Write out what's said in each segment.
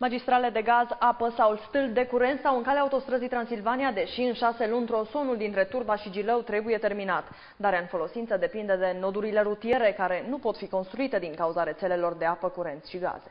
Magistrale de gaz, apă sau stâlpi de curent sau în calea autostrăzii Transilvania, deși în 6 luni tronsonul dintre Turda și Gilău trebuie terminat. Darea în folosință depinde de nodurile rutiere, care nu pot fi construite din cauza rețelelor de apă, curent și gaze.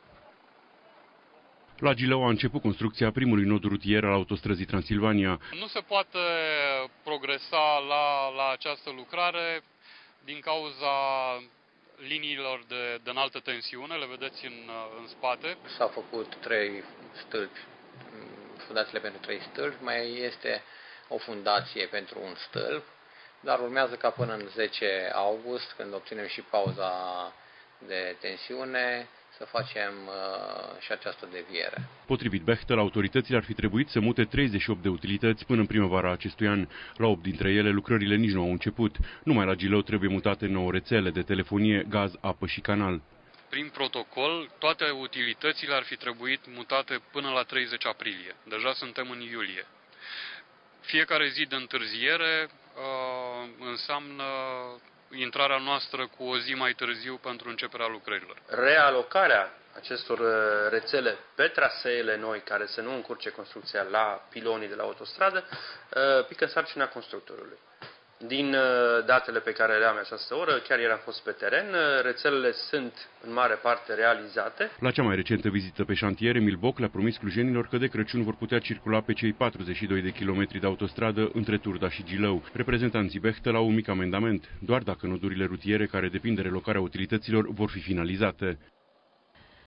La Gilău a început construcția primului nod rutier al autostrăzii Transilvania. Nu se poate progresa la această lucrare din cauza liniilor de înaltă tensiune, le vedeți în spate. S-au făcut 3 stâlpi, fundațiile pentru 3 stâlpi, mai este o fundație pentru un stâlp, dar urmează ca până în 10 august, când obținem și pauza de tensiune, să facem și această deviere. Potrivit Bechtel, autoritățile ar fi trebuit să mute 38 de utilități până în primăvara acestui an. La 8 dintre ele, lucrările nici nu au început. Numai la Gilău trebuie mutate 9 rețele de telefonie, gaz, apă și canal. Prin protocol, toate utilitățile ar fi trebuit mutate până la 30 aprilie. Deja suntem în iulie. Fiecare zi de întârziere înseamnă intrarea noastră cu o zi mai târziu pentru începerea lucrărilor. Realocarea acestor rețele pe traseele noi, care să nu încurce construcția la pilonii de la autostradă, pică sarcina constructorului. Din datele pe care le am această oră, chiar ieri am fost pe teren, rețelele sunt în mare parte realizate. La cea mai recentă vizită pe șantier, Emil Boc le-a promis clujenilor că de Crăciun vor putea circula pe cei 42 de kilometri de autostradă între Turda și Gilău. Reprezentanții Bechtel au un mic amendament, doar dacă nodurile rutiere care depind de relocarea utilităților vor fi finalizate.